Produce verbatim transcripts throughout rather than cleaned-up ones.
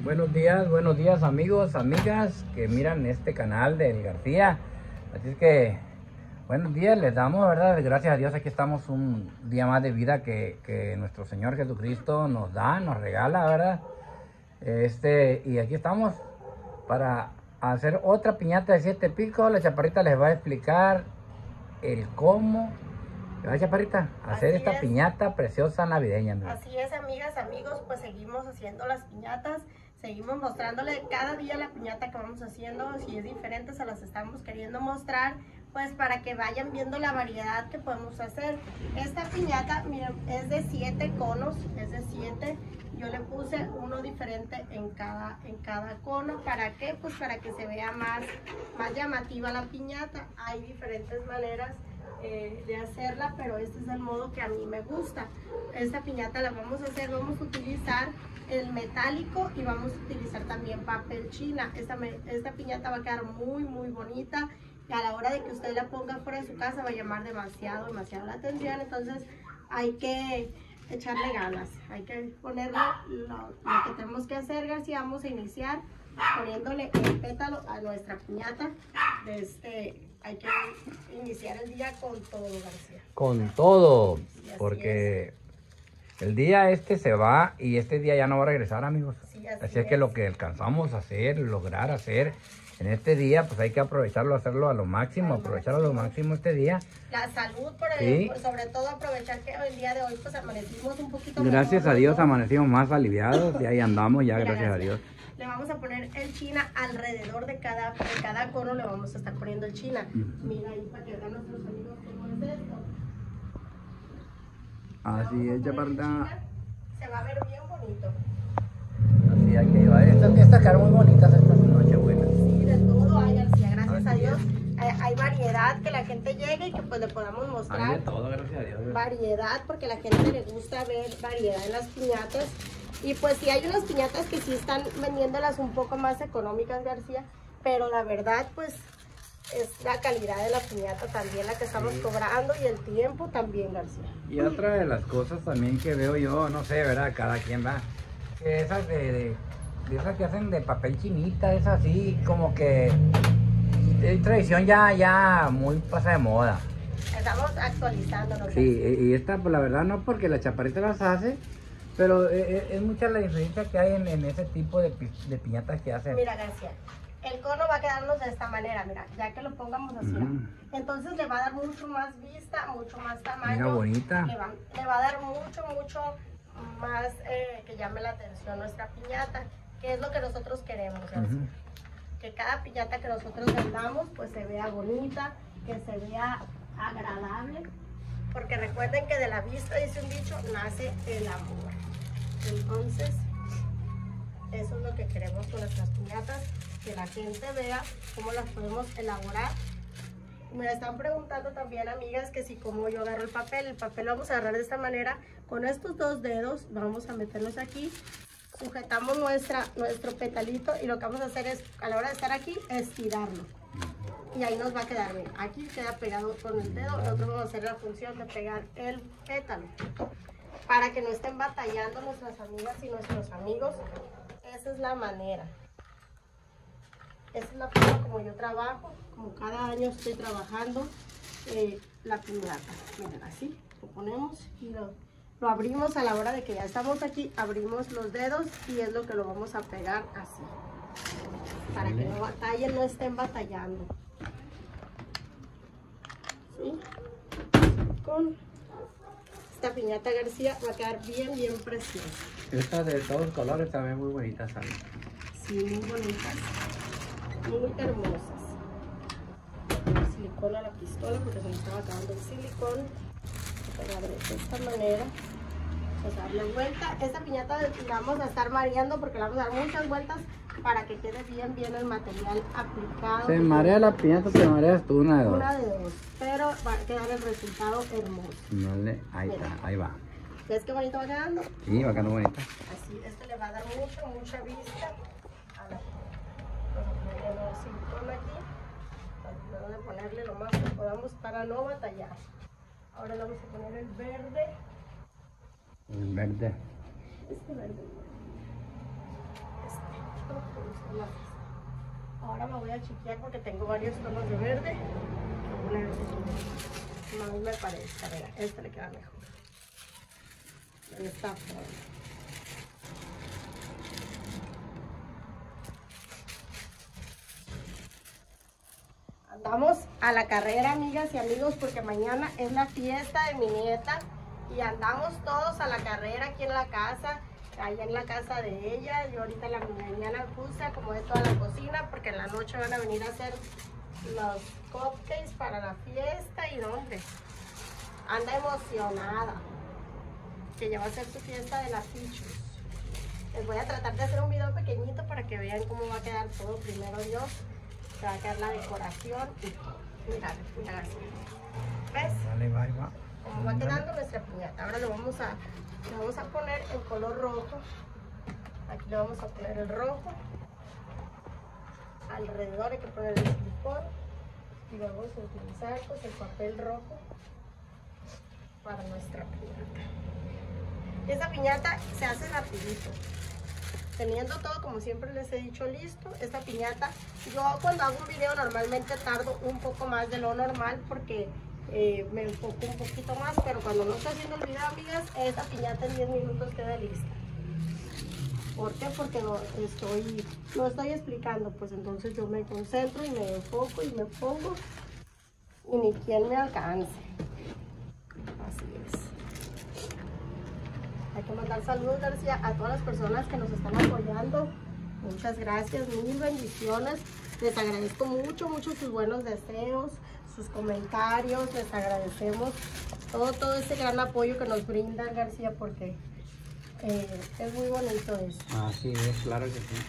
Buenos días, buenos días amigos, amigas que miran este canal del García. Así es que, buenos días, les damos, ¿verdad? Gracias a Dios, aquí estamos un día más de vida que, que nuestro Señor Jesucristo nos da, nos regala, ¿verdad? Este, y aquí estamos para hacer otra piñata de siete picos. La Chaparrita les va a explicar el cómo, ¿verdad, Chaparrita? Hacer Así esta es. piñata preciosa navideña. ¿No? Así es, amigas, amigos, pues seguimos haciendo las piñatas, seguimos mostrándole cada día la piñata que vamos haciendo. Si es diferente, se las estamos queriendo mostrar, pues para que vayan viendo la variedad que podemos hacer. Esta piñata, miren, es de siete conos, es de siete. Yo le puse uno diferente en cada, en cada cono. ¿Para qué? Pues para que se vea más, más llamativa la piñata. Hay diferentes maneras Eh, de hacerla, pero este es el modo que a mí me gusta. Esta piñata la vamos a hacer, vamos a utilizar el metálico y vamos a utilizar también papel china. Esta, me, esta piñata va a quedar muy muy bonita y a la hora de que usted la ponga fuera de su casa va a llamar demasiado, demasiado la atención. Entonces hay que echarle ganas, hay que ponerle lo, lo que tenemos que hacer, García. Vamos a iniciar poniéndole el pétalo a nuestra piñata. Este, hay que iniciar el día con todo, García. Con todo, porque es. El día este se va y este día ya no va a regresar, amigos. Sí, así, así es, es que lo que alcanzamos a hacer, lograr hacer en este día, pues hay que aprovecharlo, hacerlo a lo máximo, a lo aprovecharlo máximo. a lo máximo este día. La salud, por sí. el, pues sobre todo aprovechar que el día de hoy pues amanecimos un poquito Gracias mejor, a Dios ¿no? amanecimos más aliviados y ahí andamos ya, Mira, gracias a Dios. Le vamos a poner el china alrededor de cada, de cada cono, le vamos a estar poniendo el china. Uh-huh. Mira ahí para que vean nuestros amigos cómo es esto. Así es, Chaparrita. Se va a ver bien bonito. Así hay que llevar. Estas, estas quedaron muy bonitas esta noche buena. Sí, de todo hay, García, gracias Así a Dios. Hay, hay variedad, que la gente llegue y que pues le podamos mostrar. Hay de todo, gracias a Dios. Variedad, porque a la gente le gusta ver variedad en las piñatas. Y pues sí hay unas piñatas que sí están vendiéndolas un poco más económicas, García, pero la verdad pues es la calidad de la piñata también la que estamos sí. cobrando y el tiempo también, García. Y otra de las cosas también que veo yo, no sé, ¿verdad? Cada quien va, que esas de, de, de esas que hacen de papel chinita, es así como que es tradición ya, ya muy pasa de moda. Estamos actualizándonos. Sí, y, y esta pues la verdad no, porque la Chaparrita las hace. Pero es, es mucha la diferencia que hay en, en ese tipo de, de piñatas que hacen. Mira, García, el cono va a quedarnos de esta manera, mira, ya que lo pongamos así. Mm. Entonces le va a dar mucho más vista, mucho más tamaño. Mira, bonita. Le va, le va a dar mucho, mucho más eh, que llame la atención nuestra piñata, que es lo que nosotros queremos, García. Uh-huh. Que cada piñata que nosotros vendamos, pues se vea bonita, que se vea agradable. Porque recuerden que de la vista, dice un dicho, nace el amor. Entonces, eso es lo que queremos con nuestras piñatas, que la gente vea cómo las podemos elaborar. Me están preguntando también, amigas, que si cómo yo agarro el papel. El papel lo vamos a agarrar de esta manera, con estos dos dedos, vamos a meterlos aquí, sujetamos nuestra, nuestro petalito y lo que vamos a hacer es, a la hora de estar aquí, estirarlo. Y ahí nos va a quedar bien. Aquí queda pegado con el dedo. Nosotros vamos a hacer la función de pegar el pétalo para que no estén batallando nuestras amigas y nuestros amigos. Esa es la manera. Esa es la forma como yo trabajo, como cada año estoy trabajando eh, la piñata. Miren, así lo ponemos y lo, lo abrimos a la hora de que ya estamos aquí. Abrimos los dedos y es lo que lo vamos a pegar así, para que no batallen, no estén batallando. ¿Sí? Con esta piñata, García, va a quedar bien, bien preciosa. Estas de todos los colores también muy bonitas, ¿sabes? Sí, muy bonitas, muy hermosas. El silicón a la pistola porque se me estaba acabando el silicón. Voy a abrir de esta manera. Pues darle vuelta. Esta piñata la vamos a estar mareando porque le vamos a dar muchas vueltas para que quede bien, bien el material aplicado. Se marea la piñata, te mareas tú, una de dos. Una de dos, pero va a quedar el resultado hermoso. Vale, ahí Mira. está, ahí va. ¿Ves qué bonito va quedando? Sí, va quedando bonita. Así, esto le va a dar mucho, mucha vista. A ver, vamos a ponerle el silicón aquí. Vamos a ponerle lo más que podamos para no batallar. Ahora le vamos a poner el verde. El verde. Este verde. Este. me gusta más esta. Ahora me voy a chequear porque tengo varios tonos de verde. Voy a poner este que más me parezca. Mira, este le queda mejor. De esta forma. Vamos a la carrera, amigas y amigos, porque mañana es la fiesta de mi nieta y andamos todos a la carrera aquí en la casa, allá en la casa de ella. Yo ahorita en la mañana puse como de toda la cocina porque en la noche van a venir a hacer los cupcakes para la fiesta y no, hombre, anda emocionada que ya va a ser su fiesta de las fichos. Les voy a tratar de hacer un video pequeñito para que vean cómo va a quedar todo. Primero Dios, se va a quedar la decoración y mira, mira así. ¿Ves? Vale, va, va. Como va quedando nuestra piñata. Ahora lo vamos a, le vamos a poner el color rojo. Aquí le vamos a poner el rojo. Alrededor hay que poner el silicón. Y vamos a utilizar pues, el papel rojo para nuestra piñata. Esa piñata se hace rapidito. Teniendo todo, como siempre les he dicho, listo, esta piñata, yo cuando hago un video normalmente tardo un poco más de lo normal porque eh, me enfoco un poquito más, pero cuando no estoy haciendo el video, amigas, esta piñata en diez minutos queda lista. ¿Por qué? Porque no estoy, no estoy explicando, pues entonces yo me concentro y me enfoco y me pongo y ni quien me alcance. Así es. Hay que mandar saludos, García, a todas las personas que nos están apoyando. Muchas gracias, mil bendiciones. Les agradezco mucho, mucho sus buenos deseos, sus comentarios. Les agradecemos todo, todo ese gran apoyo que nos brindan, García, porque eh, es muy bonito eso. Así es, claro que sí.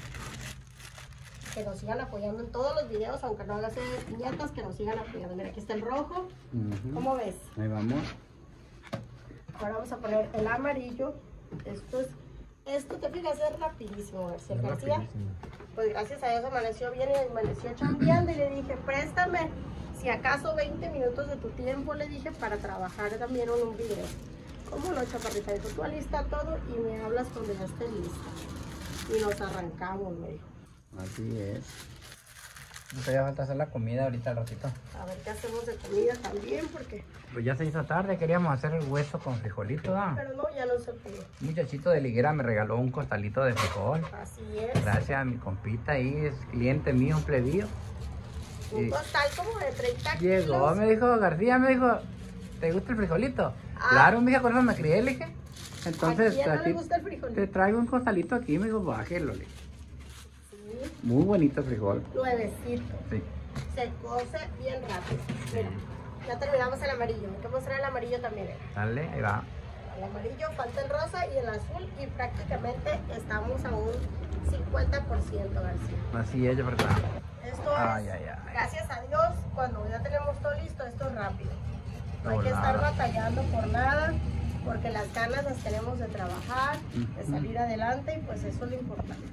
Que nos sigan apoyando en todos los videos, aunque no hagas piñatas, que nos sigan apoyando. Mira, aquí está el rojo. Uh-huh. ¿Cómo ves? Ahí vamos. Ahora vamos a poner el amarillo. Esto es, esto te fijas, es rapidísimo, García. Es García, rapidísimo. Pues gracias a Dios amaneció bien y amaneció chambeando y le dije, préstame si acaso veinte minutos de tu tiempo, le dije, para trabajar también en un video. ¿Cómo no, chaparrita? Dijo, tú alista todo y me hablas cuando ya esté lista. Y nos arrancamos, me dijo. Así es. No te hace falta hacer la comida ahorita al ratito. A ver qué hacemos de comida también, porque... Pues ya se hizo tarde, queríamos hacer el hueso con frijolito, ¿no? Pero no, ya no se pudo. Un muchachito de Liguera me regaló un costalito de frijol. Así es. Gracias a mi compita ahí, es cliente mío, un plebillo. Un costal como de treinta Llegó, kilos. me dijo, García, me dijo, ¿te gusta el frijolito? Ah. Claro, mija, con eso me crié, le dije. Entonces, ¿a quién no aquí le gusta el frijolito? te traigo un costalito aquí, me dijo, bájelo, le dije. Sí. Muy bonito frijol. Nuevecito. Sí. Se cose bien rápido. Mira, ya terminamos el amarillo. Hay que mostrar el amarillo también. ¿eh? Dale, ahí va. El amarillo, falta el rosa y el azul. Y prácticamente estamos a un cincuenta por ciento, García. Así es, verdad. Esto Ay, es, ay, ay. gracias a Dios, cuando ya tenemos todo listo, esto es rápido. No hay que Volada. estar batallando por nada, porque las ganas las tenemos de trabajar, de salir adelante, y pues eso es lo importante.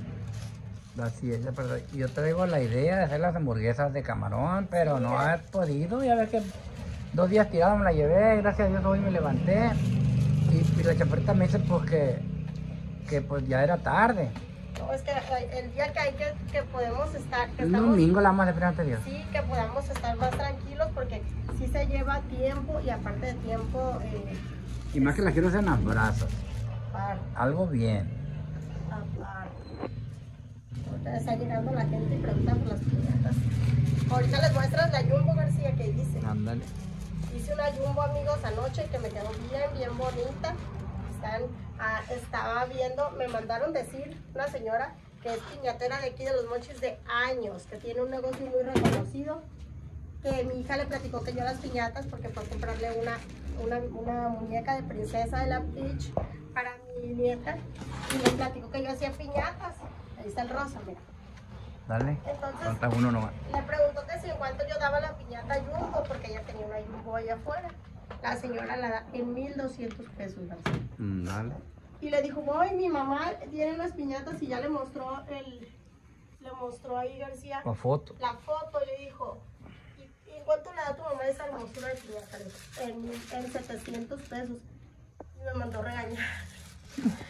Así es, pero yo traigo la idea de hacer las hamburguesas de camarón, pero no he podido. Ya ves que dos días tirado me la llevé, gracias a Dios hoy me levanté. Y, y la chaparrita me dice pues que, que pues ya era tarde. No, es que el día que hay que, que podemos estar, que El estamos, domingo la vamos a hacer frente a Dios. sí, que podamos estar más tranquilos, porque sí se lleva tiempo, y aparte de tiempo, eh, Y más que la quiero hacer en las brasas. aparte, Algo bien. aparte. Ahorita está llegando la gente y pregunta por las piñatas. Ahorita les muestras la Jumbo, García, que hice. Ándale. Hice una Jumbo, amigos, anoche, que me quedó bien, bien bonita. Están, ah, estaba viendo, me mandaron decir una señora que es piñatera de aquí de Los Mochis de años, que tiene un negocio muy reconocido, que mi hija le platicó que yo las piñatas, porque fue a comprarle una, una, una muñeca de princesa de la Peach para mi nieta, y le platicó que yo hacía piñatas. Ahí está el rosa, mira. Dale. Entonces, Falta uno nomás. le preguntó que si en cuánto yo daba la piñata Jumbo, porque ella tenía una Jumbo allá afuera. La señora la da en mil doscientos pesos, García. Mm, dale. Y le dijo, voy, mi mamá tiene las piñatas, y ya le mostró el, le mostró ahí, García, La foto. la foto, y le dijo, ¿y, y cuánto le da tu mamá esa hermosura de piñata? En, en setecientos pesos. Y me mandó regañar.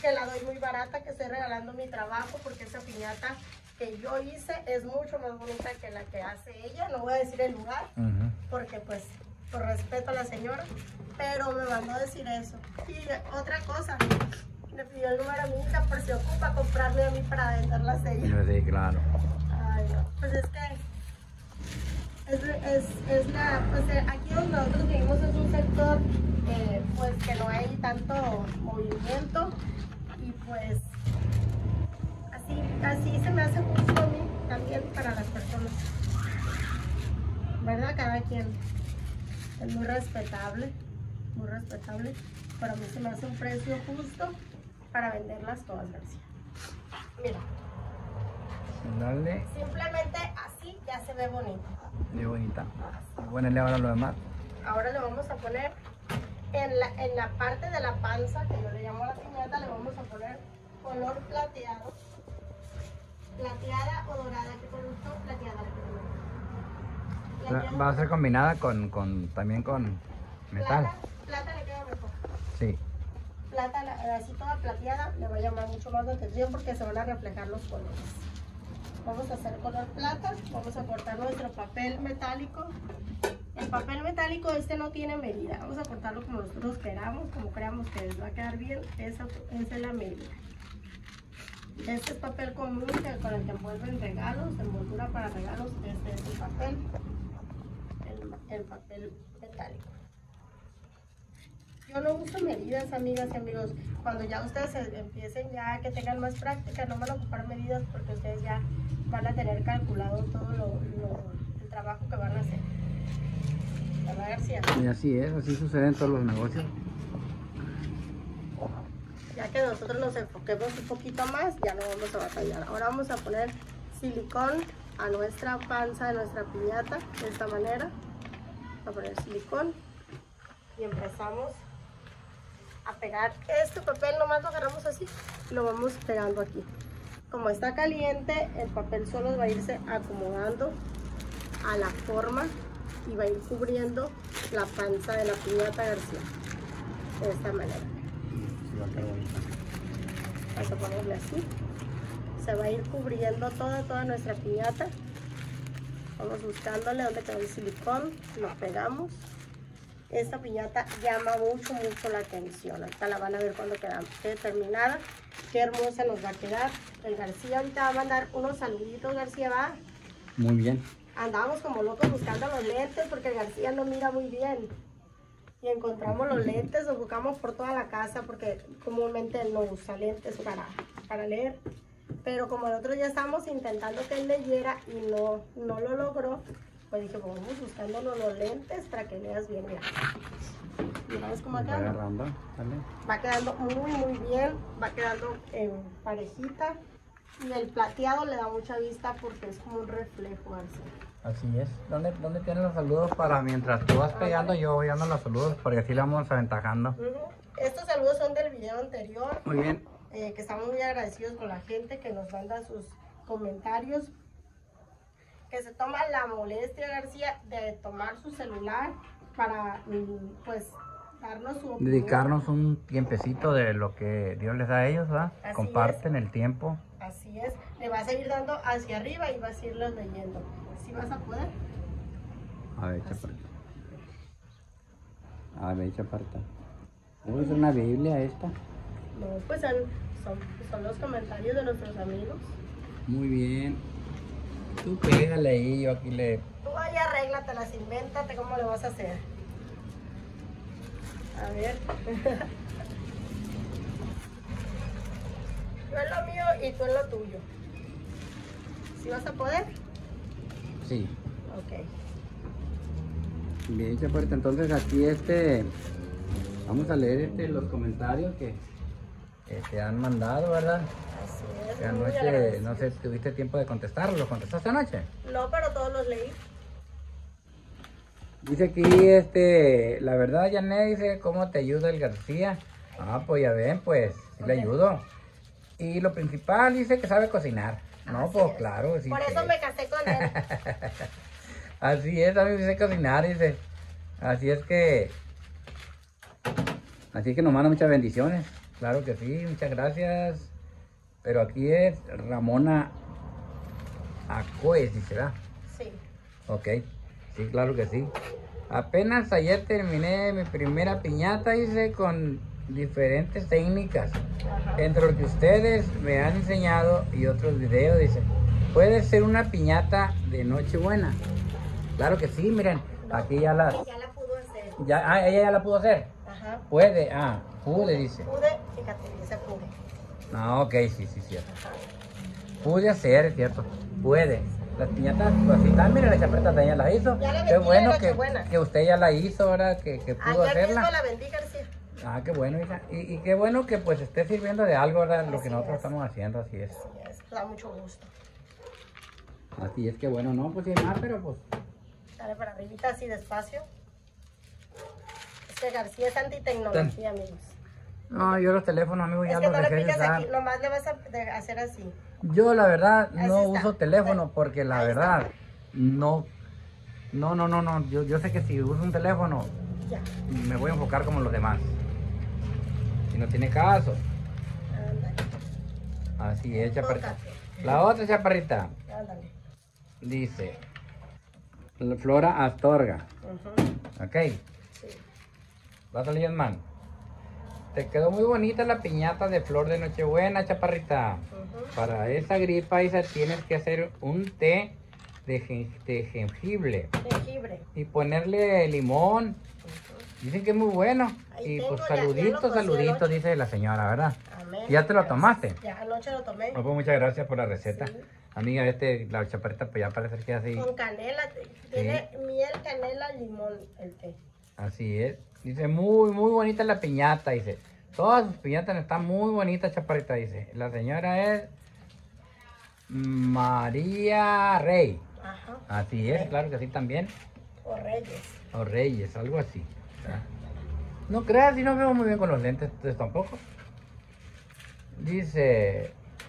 que la doy muy barata, que estoy regalando mi trabajo, porque esa piñata que yo hice es mucho más bonita que la que hace ella. No voy a decir el lugar, uh-huh. porque pues por respeto a la señora, pero me mandó a decir eso. Y otra cosa, le pidió el número a mi hija por si ocupa comprarme a mí para venderlas a ella. Sí, claro. Ay, no. Pues es que es, es, es la, pues aquí donde nosotros vivimos es un sector eh, pues que no hay tanto movimiento, y pues así, así se me hace justo a mí también para las personas, ¿verdad? Cada quien es muy respetable, muy respetable. Para mí se me hace un precio justo para venderlas todas, García. Mira. Dale. Simplemente así ya se ve bonito. Muy bonita. Ponerle ahora lo demás. Ahora le vamos a poner en la, en la parte de la panza, que yo le llamo a la piñata, le vamos a poner color plateado. Plateada o dorada, ¿qué te gustó? Plateada. Plateada. Va a ser combinada con, con también con metal. Plata, plata le queda mejor. Sí. Plata, así toda plateada, le va a llamar mucho más la atención porque se van a reflejar los colores. Vamos a hacer color plata, vamos a cortar nuestro papel metálico. El papel metálico este no tiene medida, vamos a cortarlo como nosotros queramos, como creamos que les va a quedar bien, esa, esa es la medida. Este es papel común que, con el que envuelven regalos, envoltura para regalos, este es el papel, el, el papel metálico. Yo no uso medidas, amigas y amigos. Cuando ya ustedes empiecen ya que tengan más práctica, no van a ocupar medidas porque ustedes ya van a tener calculado todo lo, lo, el trabajo que van a hacer. ¿Verdad, García? Y así es, así sucede en todos los negocios. Ya que nosotros nos enfoquemos un poquito más, ya no vamos a batallar. Ahora vamos a poner silicón a nuestra panza de nuestra piñata, de esta manera. Vamos a poner silicón y empezamos a pegar este papel, nomás lo agarramos así y lo vamos pegando aquí. Como está caliente, el papel solo va a irse acomodando a la forma y va a ir cubriendo la panza de la piñata, García, de esta manera. Vamos a ponerle así, se va a ir cubriendo toda, toda nuestra piñata. Vamos buscándole donde queda el silicón, lo pegamos. Esta piñata llama mucho, mucho la atención. Ahorita la van a ver cuando quede terminada. Qué hermosa nos va a quedar. El García ahorita va a mandar unos saluditos, García, ¿va? Muy bien. Andábamos como locos buscando los lentes porque el García no mira muy bien. Y encontramos los lentes, los buscamos por toda la casa porque comúnmente él no usa lentes para, para leer. Pero como nosotros ya estamos intentando que él leyera y no, no lo logró, pues dije, pues vamos buscándonos los lentes para que leas bien. Mira, mira ves cómo va quedando. Agarrando, ¿vale? Va quedando muy, muy bien, va quedando en parejita. Y el plateado le da mucha vista porque es como un reflejo, García. Así es. ¿Dónde, dónde tienes los saludos para mientras tú vas pegando, ah, yo voy dando los saludos porque así le vamos aventajando? Uh-huh. Estos saludos son del video anterior. Muy bien. Eh, que estamos muy agradecidos con la gente que nos manda sus comentarios. Que se toma la molestia, García, de tomar su celular para, pues, darnos su opinión. Dedicarnos un tiempecito de lo que Dios les da a ellos, ¿verdad? Así Comparten es. el tiempo. Así es. Le vas a ir dando hacia arriba y vas a irlos leyendo. ¿Sí vas a poder? A ver, chaparta. A ver, chaparta. ¿Es una Biblia esta? No, pues son, son, son los comentarios de nuestros amigos. Muy bien. Tú pégale ahí, yo aquí le... Tú ahí arréglatelas, invéntate cómo le vas a hacer. A ver. Yo en lo mío y tú en lo tuyo. ¿Sí vas a poder? Sí. Ok. Bien, chaparta. Entonces aquí este... Vamos a leer este, los comentarios que, que te han mandado, ¿verdad? Así es. Que anoche, no sé, ¿tuviste tiempo de contestarlos? ¿Los contestaste anoche? No, pero todos los leí. Dice aquí, este, la verdad, Janet, dice, ¿cómo te ayuda el García? Ah, pues ya ven, pues, sí okay. Le ayudo. Y lo principal, dice que sabe cocinar. No, así pues es. claro. Sí, por que... eso me casé con él. Así es, a mí me dice cocinar, dice. Así es que... Así que nos manda muchas bendiciones. Claro que sí, muchas gracias. Pero aquí es Ramona Acoes, dice, ¿verdad? Sí. Ok, sí, claro que sí. Apenas ayer terminé mi primera piñata, dice, con diferentes técnicas. Ajá. Entre lo que ustedes me han enseñado y otros videos, dice, puede ser una piñata de Nochebuena. Claro que sí, miren, No, aquí ya la, ya la pudo hacer. ya, ah, ella ya la pudo hacer. Ajá. Puede, ah, pude, dice. Pude, fíjate, dice pude. Ah, ok, sí, sí, cierto. Ajá. Pude hacer, es cierto, puede. Las piñatas, pues así están, miren, la chaparrita también las hizo. Ya la Qué vendí bueno de que, Nochebuena. que usted ya la hizo, ahora que, que pudo Ayer mismo hacerla. la vendí, García. Ah, qué bueno, hija. Y, y qué bueno que pues esté sirviendo de algo, ¿verdad? Lo que Así nosotros es. estamos haciendo, así es. Así es, da mucho gusto. Así es que bueno, no, pues sin más, pero pues... Dale para arribita así despacio. Este García es antitecnología, amigos. No, yo los teléfonos, amigos, ya Es que los no le dejé de picas usar. aquí, nomás le vas a de- hacer así. Yo la verdad Así no está. uso teléfono porque la Ahí está. verdad no... No, no, no, no. Yo, yo sé que si uso un teléfono Ya, me voy a enfocar como los demás. Y no tiene caso. ándale, Así es, chaparrita. Enfócate. La otra chaparrita ándale. dice la Flora Astorga. Ujú, Ok. sí. Vas a leer, man. Te quedó muy bonita la piñata de flor de Nochebuena, chaparrita. Ujú. Para esa gripa, Isa, tienes que hacer un té de, gen- de jengibre Jengibre. y ponerle limón. Ujú. Dicen que es muy bueno. Ahí Y tengo, pues ya- ya lo saluditos, cocí saluditos, anoche. dice la señora, ¿verdad? Amén. ¿Ya te lo Gracias. tomaste? Ya anoche lo tomé. No, pues muchas gracias por la receta. Sí. Amiga, este, la chaparrita, pues ya parece que así. Con canela. Tiene miel, canela, limón el té. Así es. Dice, muy, muy bonita la piñata, dice. Todas sus piñatas están muy bonitas, chaparrita, dice. La señora es María Rey. Ajá. Así es, claro que sí también. O Reyes. O Reyes, algo así. ¿Verdad? No creas, si no veo muy bien con los lentes, ustedes tampoco. Dice...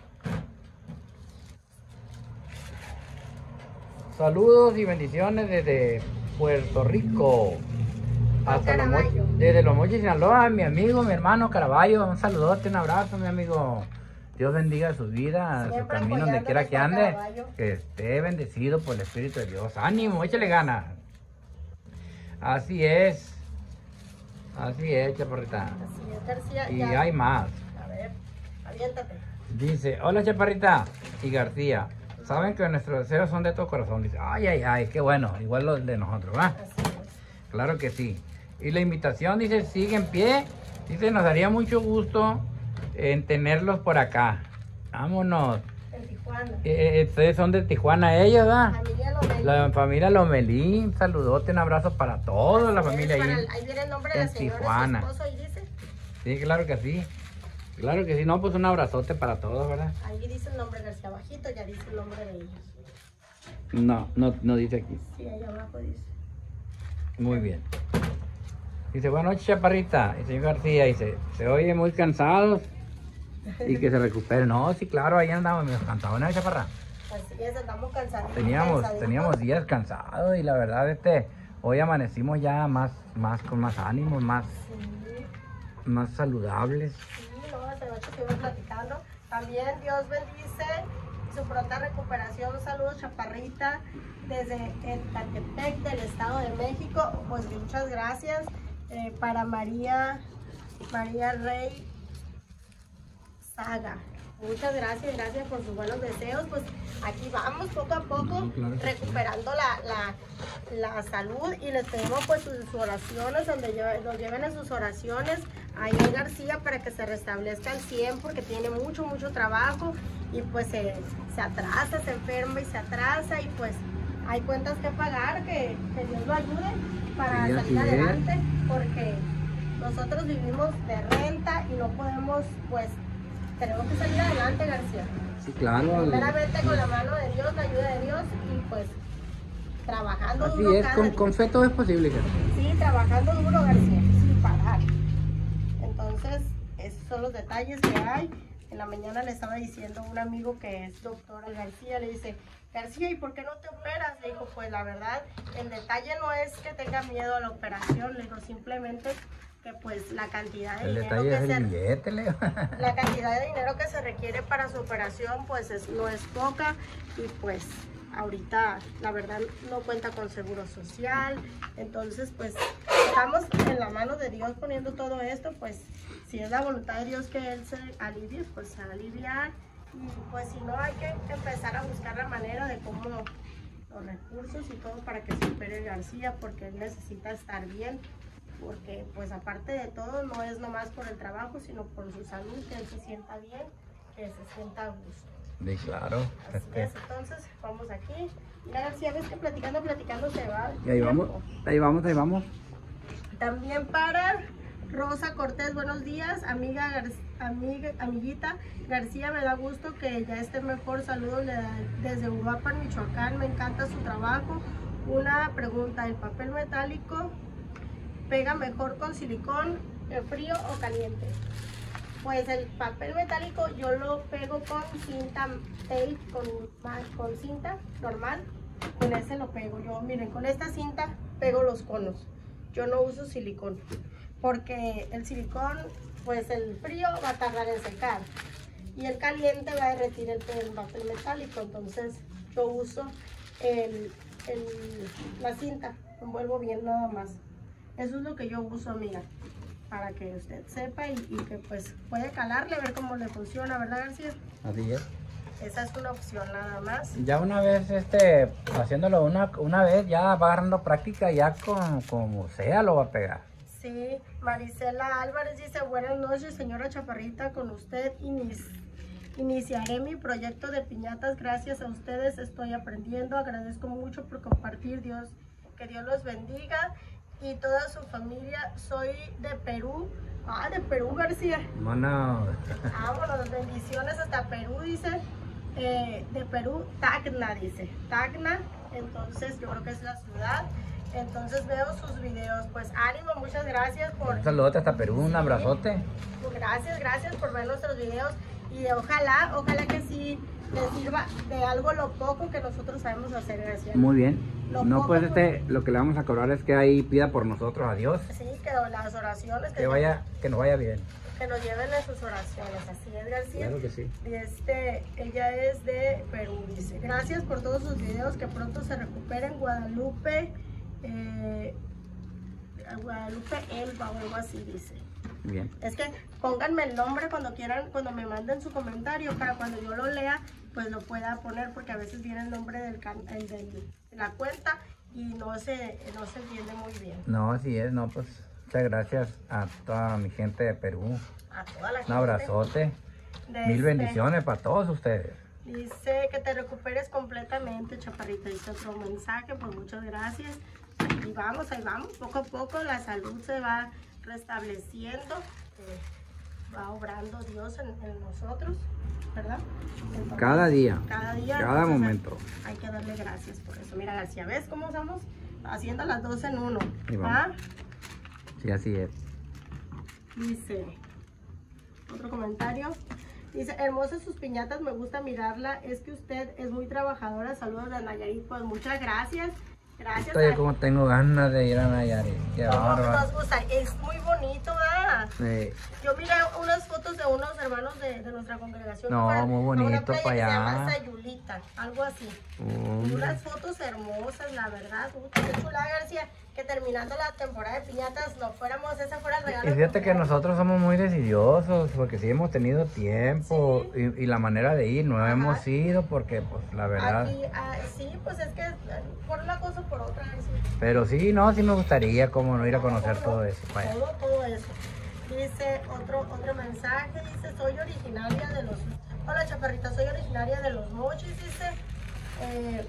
Saludos y bendiciones desde Puerto Rico. Hasta los Caraballo. Mochis, desde los Mochis, Sinaloa, mi amigo, mi hermano Caraballo. Un saludote, un abrazo, mi amigo. Dios bendiga su vida, su Siempre camino, donde quiera que apoyándonos, ande. Caraballo. Que esté bendecido por el Espíritu de Dios. Ánimo, échale ganas. Así es. Así es, chaparrita. Así es, García. Y ya. hay más. A ver, aviéntate. Dice, hola chaparrita y García. Saben que nuestros deseos son de todo corazón. Dice, ay, ay, ay, qué bueno. Igual los de nosotros, ¿va? Así es. Claro que sí. Y la invitación, dice, sigue en pie. Dice, nos daría mucho gusto en tenerlos por acá. Vámonos. En Tijuana. Eh, eh, ustedes son de Tijuana, ellos, ¿va? Familia Lomelí. La familia Lomelí. Un saludote, un abrazo para toda la Así es, familia para ahí. el- Ahí viene el nombre de en la señora, Tijuana. su esposo, ahí dice. Sí, claro que sí. Claro que sí. No, pues un abrazote para todos, ¿verdad? Ahí dice el nombre García abajito, ya dice el nombre de ellos. No, no, no dice aquí. Sí, ahí abajo dice. Muy bien. Dice, buenas noches, chaparrita. Y señor García dice, se oye muy cansados y que se recupere. No, sí, claro, ahí andamos medio cansados, ¿no, chaparra? Así es, andamos cansados. Teníamos, cansaditos. teníamos días cansados y la verdad, este, hoy amanecimos ya más, más, con más ánimos, más, Sí, más saludables. sí, no, esta noche estuvimos platicando. También Dios bendice su pronta recuperación. Saludos, chaparrita, desde Ecatepec, del Estado de México. Pues muchas gracias eh, para María, María Rey Saga. Muchas gracias, gracias por sus buenos deseos. Pues aquí vamos poco a poco No, claro que sí. recuperando la, la, la salud y les pedimos pues sus oraciones, donde lle- nos lleven en sus oraciones ahí en García para que se restablezca al cien, porque tiene mucho, mucho trabajo y pues se, se atrasa, se enferma y se atrasa y pues hay cuentas que pagar, que, que Dios lo ayude para Sí, salir así es. adelante, porque nosotros vivimos de renta y no podemos, pues tenemos que salir adelante, García. Sí, claro. Primeramente con la mano de Dios, la ayuda de Dios y pues trabajando Así duro es, cada con, día. con fe todo es posible, hija. Sí, trabajando duro, García, sin parar. Entonces, esos son los detalles que hay. En la mañana le estaba diciendo a un amigo que es doctor García, le dice, García, ¿y por qué no te operas? Le dijo, pues la verdad, el detalle no es que tenga miedo a la operación, le digo, simplemente que pues la cantidad de El dinero detalle que es el se, billete, Leo. la cantidad de dinero que se requiere para su operación pues es, no es poca, y pues ahorita la verdad no cuenta con seguro social. Entonces pues estamos en la mano de Dios poniendo todo esto. Pues si es la voluntad de Dios que Él se alivie, pues se va a aliviar, y pues si no, hay que empezar a buscar la manera de cómo los recursos y todo para que se opere García, porque él necesita estar bien, porque pues aparte de todo no es nomás por el trabajo, sino por su salud, que él se sienta bien, que se sienta a gusto. Sí, claro. Así Este, es, entonces vamos aquí. Mira, García, ves que platicando, platicando se va. y ahí vamos, ahí vamos, ahí vamos. También para Rosa Cortés, buenos días, amiga, Gar amiga, amiguita García, me da gusto que ya esté mejor. Saludos desde Uruapan, Michoacán, me encanta su trabajo. Una pregunta, ¿el papel metálico pega mejor con silicón, frío o caliente? Pues el papel metálico yo lo pego con cinta tape, con, con cinta normal, con ese lo pego yo. Miren, con esta cinta pego los conos. Yo no uso silicón, porque el silicón, pues el frío va a tardar en secar y el caliente va a derretir el, el papel metálico. Entonces yo uso el, el, la cinta, envuelvo bien nada más. Eso es lo que yo uso, amiga, para que usted sepa y, y que pues puede calarle, ver cómo le funciona, ¿verdad, García? Así es. Esa es una opción nada más. Ya una vez, este, haciéndolo una, una vez, ya va agarrando práctica, ya con, como sea lo va a pegar. Sí, Marisela Álvarez dice, buenas noches, señora Chaparrita, con usted inici iniciaré mi proyecto de piñatas. Gracias a ustedes estoy aprendiendo, agradezco mucho por compartir. Dios, que Dios los bendiga y toda su familia. Soy de Perú. Ah, de Perú, García. Bueno. Vámonos, bendiciones hasta Perú, dice. Eh, de Perú, Tacna, dice. Tacna, entonces yo creo que es la ciudad. Entonces veo sus videos. Pues ánimo, muchas gracias por... Un saludote hasta Perú, un abrazote. Pues gracias, gracias por ver nuestros videos. Y ojalá, ojalá que sí les sirva de algo lo poco que nosotros sabemos hacer, García. Muy bien. Lo no, poco, pues este, lo que le vamos a cobrar es que ahí pida por nosotros a Dios. Sí, que las oraciones... Que vaya, que nos vaya bien. Que nos lleven en sus oraciones, así es, García. Claro que sí. Y este, ella es de Perú, dice. Gracias por todos sus videos, que pronto se recuperen. Guadalupe, eh, Guadalupe Elba o algo así, dice. Bien. Es que pónganme el nombre cuando quieran, cuando me manden su comentario, para cuando yo lo lea, pues lo pueda poner, porque a veces viene el nombre del, el del, de la cuenta y no se, no se entiende muy bien. No, así es, no, pues muchas gracias a toda mi gente de Perú. A toda la gente. Un abrazote. Mil este, bendiciones para todos ustedes. Dice que te recuperes completamente, Chaparrita. Dice otro mensaje, pues muchas gracias. Y vamos, ahí vamos, poco a poco la salud se va restableciendo, eh, va obrando Dios en, en nosotros, ¿verdad? Entonces, Cada día. Cada día. Cada entonces, momento. Hay, hay que darle gracias por eso. Mira, García, ¿ves cómo estamos haciendo las dos en uno? Y vamos. ¿Ah? Sí, así es. Dice, otro comentario. Dice, hermosas sus piñatas, me gusta mirarla. Es que usted es muy trabajadora. Saludos de Nayarit. Pues muchas gracias. Gracias. Estoy como tengo ganas de ir a Nayarit. Qué bárbaro. Nos gusta. Es muy bonito, ¿verdad? Sí. Yo miré unas fotos de unos hermanos de, de nuestra congregación. No, para, muy bonito a una playa para que allá. se llama Sayulita, algo así. Mm. Y unas fotos hermosas, la verdad. Uh, qué chulada, García. Que terminando la temporada de piñatas, no fuéramos, ese fuera el regalo. Y fíjate que nosotros somos muy decidiosos, porque sí hemos tenido tiempo, Sí. y, y la manera de ir no Ajá. hemos ido, porque pues la verdad. Aquí, ah, sí, pues es que eh, por una cosa o por otra. Sí. Pero sí, no, sí me gustaría como no ir a conocer Todo, todo eso. Vaya. Todo, todo eso. Dice otro, otro mensaje, dice, soy originaria de los... Hola, Chaparrita, soy originaria de Los Mochis, dice. Eh,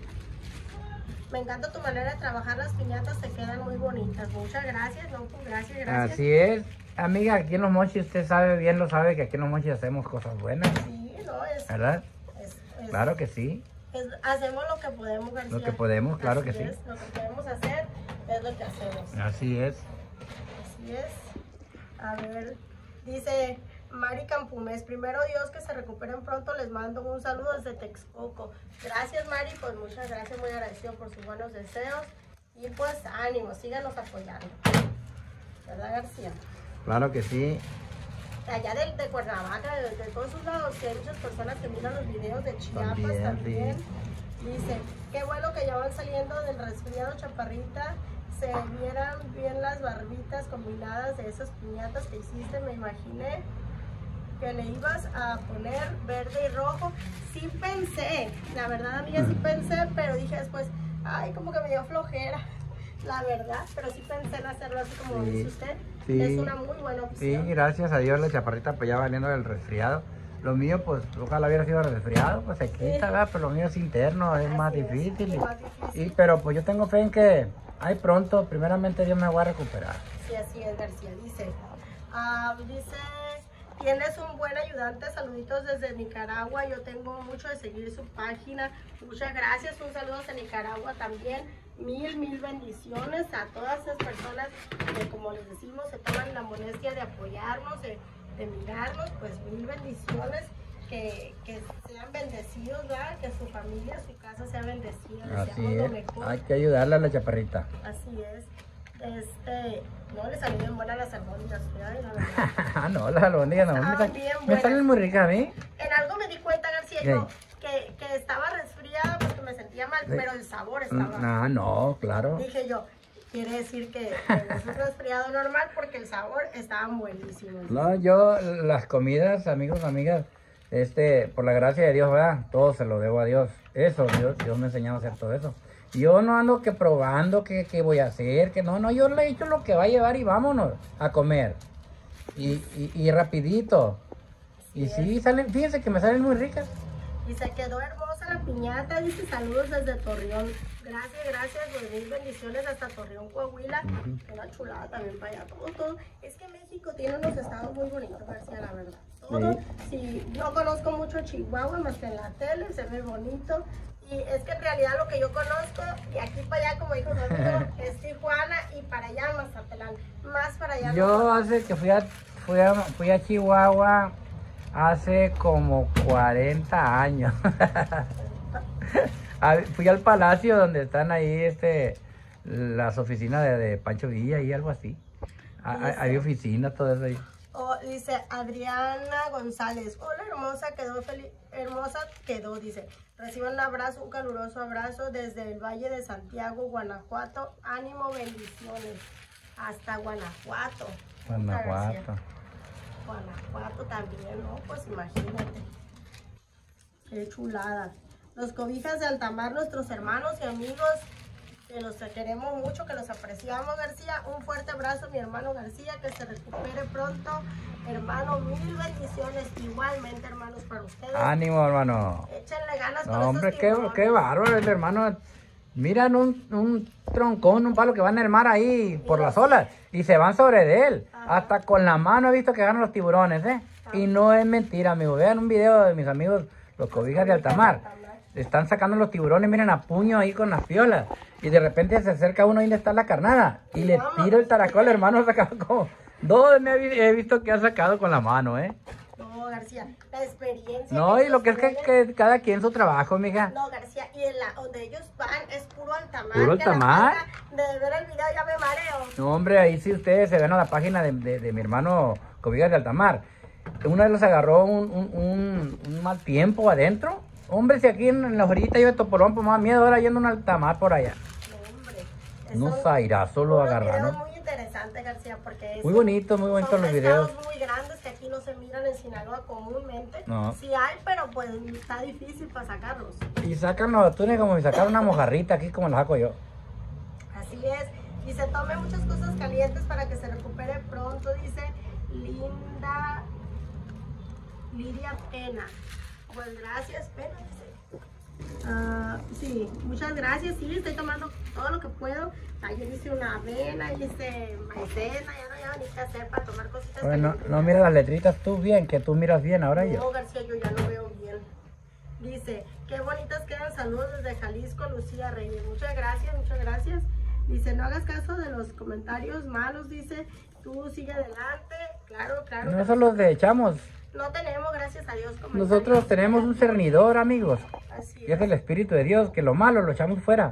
me encanta tu manera de trabajar las piñatas, te quedan muy bonitas. Muchas gracias, no, pues gracias, gracias. Así es. Amiga, aquí en Los Mochis, usted sabe bien, lo sabe, que aquí en Los Mochis hacemos cosas buenas, Sí, no, es... ¿verdad? es, es Claro que sí. es- hacemos lo que podemos, García. Lo que podemos, claro Así que sí. es, lo que podemos hacer es lo que hacemos. Así es. Así es. A ver, dice Mari Campumés, primero Dios que se recuperen pronto, les mando un saludo desde Texcoco. Gracias, Mari, pues muchas gracias, muy agradecido por sus buenos deseos. Y pues ánimo, síganos apoyando. ¿Verdad, García? Claro que sí. Allá de, de Cuernavaca, de, de todos esos lados, que hay muchas personas que miran los videos de Chiapas También, también. sí. Dice, qué bueno que ya van saliendo del resfriado, chaparrita. Se vieran bien las barbitas combinadas de esas piñatas que hiciste. Me imaginé que le ibas a poner verde y rojo. Sí pensé, la verdad, amiga, sí pensé, pero dije después, ay, como que me dio flojera. La verdad, pero sí pensé en hacerlo así como Sí, dice usted. sí, es una muy buena opción. Sí, gracias a Dios la chaparrita pues ya valiendo del resfriado. Lo mío pues ojalá hubiera sido resfriado, pues se quita, ¿verdad? Pero lo mío es interno, es más Así es, difícil. Y, más difícil. y- pero pues yo tengo fe en que ay pronto, primeramente Dios me va a recuperar. Sí, así es, García. Dice, ah, dice, tienes un buen ayudante, saluditos desde Nicaragua. Yo tengo mucho de seguir su página. Muchas gracias, un saludo de Nicaragua también. Mil, mil bendiciones a todas esas personas que, como les decimos, se toman la molestia de apoyarnos, de, de mirarnos. Pues mil bendiciones, que, que sean bendecidos, ¿verdad? Que su familia, su casa sea bendecida. Así Deseamos lo es, mejor. hay que ayudarle a la chaparrita. Así es. Este, no le salieron buenas las albóndigas, ¿verdad? La verdad. Ah, no, las albóndigas no, me, Estaban sal- bien me buenas. salen muy ricas a mí. En algo me di cuenta, García, ¿Qué? yo, que, que estaba resfriada porque me sentía mal, Sí. pero el sabor estaba. Ah, no, claro. Dije yo, quiere decir que, que no es un resfriado normal porque el sabor estaba buenísimo. No, yo las comidas, amigos, amigas, este, por la gracia de Dios, ¿verdad? Todo se lo debo a Dios. Eso, Dios, Dios me ha enseñado a hacer todo eso. Yo no ando que probando qué que voy a hacer, que no, no, yo le he dicho lo que va a llevar y vámonos a comer. Y, y, y rapidito. Y sí, salen, fíjense que me salen muy ricas. Y se quedó hermosa la piñata, dice saludos desde Torreón. Gracias, gracias, pues mil bendiciones hasta Torreón, Coahuila. Ujú. Una chulada también para allá, todo, todo. Es que México tiene unos estados muy bonitos, García, la verdad. Todo, Sí. sí, no conozco mucho Chihuahua, más que en la tele, se ve bonito. Y es que en realidad lo que yo conozco, y aquí para allá, como dijo su amigo, es Tijuana y para allá Mazatlán. Más para allá. Yo no. hace que fui a, fui a, fui a Chihuahua hace como cuarenta años. A- fui al palacio donde están ahí este las oficinas de, de Pancho Villa y algo así. A- a- Hay oficinas, todo eso ahí. Oh, dice Adriana González, hola hermosa, quedó feliz, hermosa quedó, dice, reciban un abrazo, un caluroso abrazo desde el Valle de Santiago, Guanajuato, ánimo, bendiciones, hasta Guanajuato. Muchas gracias. Guanajuato. Guanajuato también, ¿no? Pues imagínate, qué chulada. Los cobijas de Altamar, nuestros hermanos y amigos, que los queremos mucho, que los apreciamos, García. Un fuerte abrazo, mi hermano García, que se recupere pronto. Hermano, mil bendiciones. Igualmente, hermanos, para ustedes. Ánimo, hermano. Échenle ganas con No, esos hombre, qué, tiburones. qué bárbaro el hermano. Miran un, un troncón, un palo que van a armar ahí por las olas y se van sobre de él. Ajá. Hasta con la mano he visto que ganan los tiburones, ¿eh? Y no es mentira, amigo. Vean un video de mis amigos, los cobijas de Altamar. Están sacando los tiburones, miren, a puño ahí con las piolas. Y de repente se acerca uno y donde está la carnada. Y le tira el taracol, hermano, saca como... Dos me he vi- he visto que ha sacado con la mano, ¿eh? No, García, la experiencia. No, y ellos lo que es que, tienen- que cada quien su trabajo, mija. No, García, y en la, donde ellos van es puro Altamar. ¿Puro que la Altamar? falta De ver el video ya me mareo. No, hombre, ahí sí ustedes se ven a la página de, de- de mi hermano Cobijas de Altamar. Una vez los agarró un, un, un- un mal tiempo adentro. Hombre, si aquí en, en la orillita yo de Topolón, pues más miedo ahora yendo a un altamar por allá. No, hombre. Unos Son zairazos lo unos agarraron. videos muy interesantes, García, porque es- Muy bonito, muy bonito son los videos. pescados muy grandes que aquí no se miran en Sinaloa comúnmente. No. Sí hay, pero pues está difícil para sacarlos. Y sacan los atunes como si sacaran una mojarrita aquí como la saco yo. Así es. Y se tome muchas cosas calientes para que se recupere pronto, dice Linda Lidia Pena. Pues gracias, Pena, dice. Ah, sí, muchas gracias. Sí, estoy tomando todo lo que puedo. Ayer hice una avena, hice maicena, ya no llevo ni qué hacer para tomar cositas. Bueno, calientes. no mira las letritas tú bien, que tú miras bien ahora No, yo. García, yo ya no veo bien. Dice, qué bonitas quedan, saludos desde Jalisco, Lucía Reyes. Muchas gracias, muchas gracias. Dice, no hagas caso de los comentarios malos, dice, tú sigue adelante. Claro, claro. que Nosotros los echamos. No tenemos, gracias a Dios, comentarios. Nosotros tenemos un cernidor, amigos. Así Y es es. el Espíritu de Dios, que lo malo lo echamos fuera.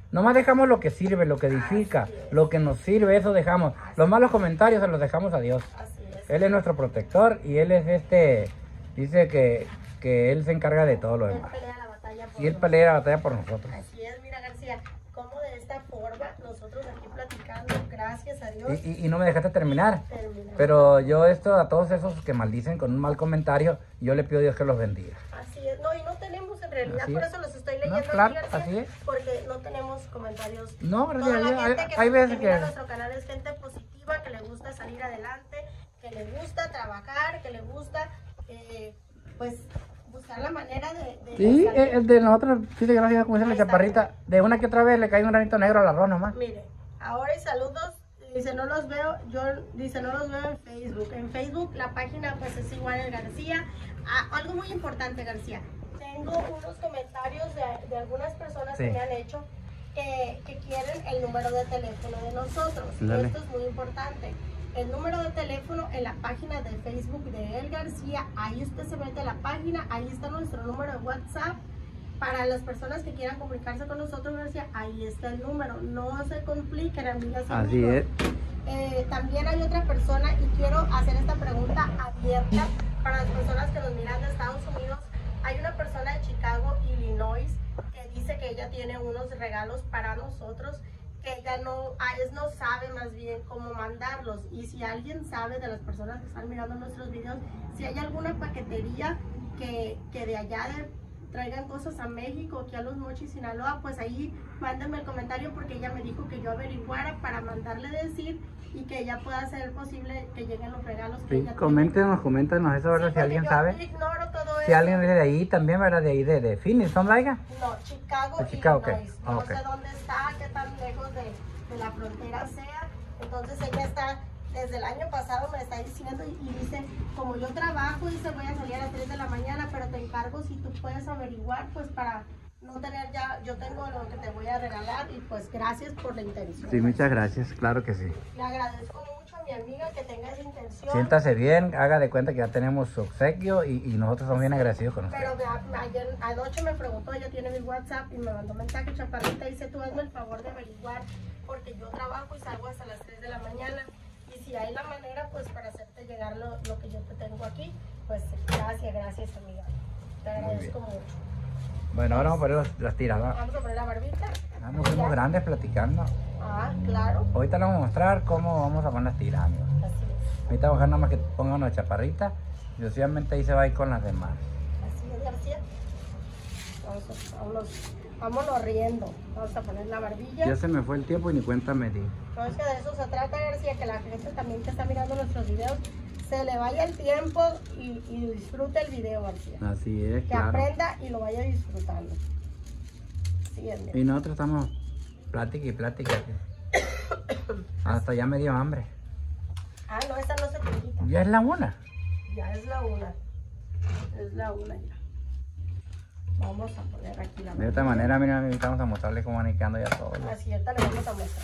Nomás dejamos lo que sirve, lo que edifica, lo que nos sirve, eso dejamos. Los malos comentarios se los dejamos a Dios. Así es. Él es nuestro protector y Él es este, dice que, que Él se encarga de todo lo Él demás. pelea la batalla por Y Él nosotros. pelea la batalla por nosotros. Así es, mira García, como de esta forma nosotros aquí platicando, gracias a Dios, Y, y, y no me dejaste terminar. terminamos. Pero yo esto, a todos esos que maldicen con un mal comentario, yo le pido a Dios que los bendiga. Así es, no, y no tenemos en realidad, Así por es. eso los estoy No, leyendo claro, aquí, García, así es. porque no tenemos comentarios. No, Toda gracias a la Dios. gente Hay, que, hay nos- veces que mira que... nuestro canal es gente positiva, que le gusta salir adelante, que le gusta trabajar, que le gusta, eh, pues, buscar la manera de... de Sí, salir. el de nosotros, fíjate, gracias, como dice la Ahí está. chaparrita, de una que otra vez le cae un granito negro al arroz nomás. Mire, ahora y saludos, dice no los veo, yo dice no los veo en Facebook. En Facebook la página pues es igual el García. Ah, algo muy importante, García. Tengo unos comentarios de, de algunas personas Sí. que me han hecho que, que quieren el número de teléfono de nosotros. Dale. Esto es muy importante. El número de teléfono en la página de Facebook de El García, ahí usted se mete a la página, ahí está nuestro número de WhatsApp. Para las personas que quieran comunicarse con nosotros, García, ahí está el número. No se compliquen, amigas y Así amigos. es. Eh, también hay otra persona y quiero hacer esta pregunta abierta para las personas que nos miran de Estados Unidos. Hay una persona de Chicago, Illinois, que dice que ella tiene unos regalos para nosotros, que ella no, a ellos no sabe más bien cómo mandarlos. Y si alguien sabe de las personas que están mirando nuestros videos, si hay alguna paquetería que, que de allá de traigan cosas a México, aquí a Los Mochis, Sinaloa, pues ahí mándenme el comentario porque ella me dijo que yo averiguara para mandarle decir y que ella pueda hacer posible que lleguen los regalos que Sí, ella coméntenos, coméntenos eso, tiene. ¿verdad? Sí, Si alguien porque yo sabe. ignoro todo Si eso. alguien es de ahí también, ¿verdad? De ahí, de, de Phoenix, ¿son laiga? No, Chicago, De Chicago, ok. Illinois. Ah, No ok. sé dónde está, qué tan lejos de, de la frontera sea. Entonces ella está, desde el año pasado me está diciendo y, y dice, como yo trabajo, dice, voy a salir a las tres de la mañana, pero te encargo si tú puedes averiguar, pues para no tener ya, yo tengo lo que te voy a regalar y pues gracias por la intención. Sí, muchas gracias, claro que sí. Le agradezco mucho a mi amiga que tenga esa intención. Siéntase bien, haga de cuenta que ya tenemos su obsequio y, y nosotros somos bien agradecidos con usted. Pero me- ayer, anoche me preguntó, ella tiene mi WhatsApp y me mandó un mensaje, chaparrita, dice, tú hazme el favor de averiguar, porque yo trabajo y salgo hasta las tres de la mañana, y si hay la manera, pues para hacerte llegar lo, lo que yo te tengo aquí, pues gracias, gracias amiga, te agradezco mucho. Bueno, ahora vamos a poner los- las tiradas. Vamos a poner la barbita. Ah, nos fuimos grandes platicando. Ah, claro, Ahorita les vamos a mostrar cómo vamos a poner las tiradas, amigos. así es, Ahorita vamos a dejar nada más que pongan una chaparrita y sucesivamente ahí se va a ir con las demás. así es, García. Vamos a, vámonos, vámonos riendo, vamos a poner la barbilla. Ya se me fue el tiempo y ni cuenta me di. No es que de eso se trata, García, que la gente también que está mirando nuestros videos se le vaya el tiempo y, y disfrute el video, García. Así es, Que claro. aprenda y lo vaya disfrutando. Sí, es bien. Y nosotros estamos plática y plática. Hasta ya me dio hambre. Ah, no, esa no se te quita. Ya es la una. Ya es la una. Es la una ya. Vamos a poner aquí la De esta barbilla. manera, miren, amigos, vamos a mostrarles cómo van a ir quedando ya todos. Así, ahorita le vamos a mostrar.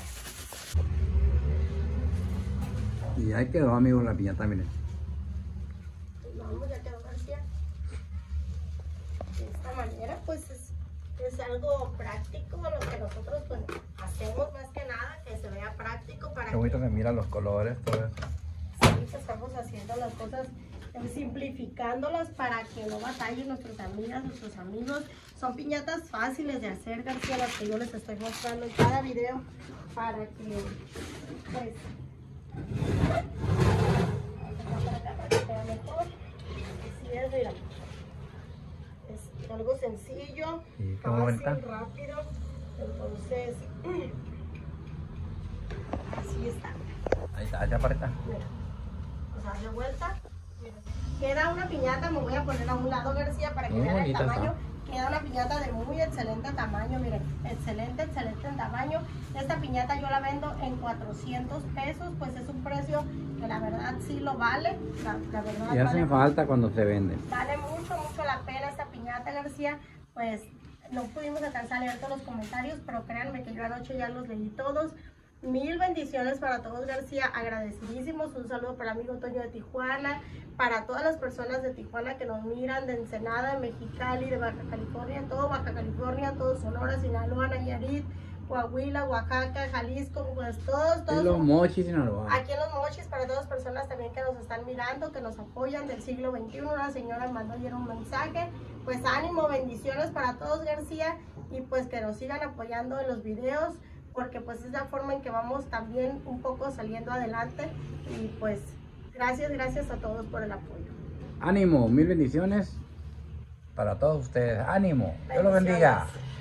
Y ahí quedó, amigos, la piñata, miren. Vamos, ya quedó, García. De esta manera, pues es, es algo práctico, lo que nosotros pues hacemos más que nada, que se vea práctico para Qué que bonito se miran los colores, todo eso. sí, que estamos haciendo las cosas, eh, simplificándolas para que no batallen nuestras amigas, nuestros amigos. Son piñatas fáciles de hacer, García, las que yo les estoy mostrando en cada video para que, pues, para que sea mejor. Así es, mira. Es algo sencillo, Sí, qué fácil, bonita. rápido. Entonces, así está. Ahí está, chaparrita. Mira, o sea, de vuelta. Mira. Queda una piñata, me voy a poner a un lado, García, para que Muy vean el bonita tamaño. Queda una piñata de muy excelente tamaño, miren, excelente, excelente en tamaño. Esta piñata yo la vendo en cuatrocientos pesos, pues es un precio que la verdad sí lo vale. La, la verdad Y vale, hacen falta cuando se venden. vale mucho, mucho la pena esta piñata, García. Pues no pudimos alcanzar a leer todos los comentarios, pero créanme que yo anoche ya los leí todos. Mil bendiciones para todos, García, agradecidísimos. Un saludo para el amigo Toño de Tijuana, para todas las personas de Tijuana que nos miran, de Ensenada, de Mexicali, de Baja California, todo Baja California, todo Sonora, Sinaloa, Nayarit, Coahuila, Oaxaca, Jalisco, pues todos, todos. Y los Mochis, Sinaloa. Aquí en los Mochis, para todas las personas también que nos están mirando, que nos apoyan del siglo veintiuno, una señora mandó ayer un mensaje, pues ánimo, bendiciones para todos, García, y pues que nos sigan apoyando en los videos, porque pues es la forma en que vamos también un poco saliendo adelante, y pues gracias, gracias a todos por el apoyo. Ánimo, mil bendiciones para todos ustedes, ánimo, Dios los bendiga.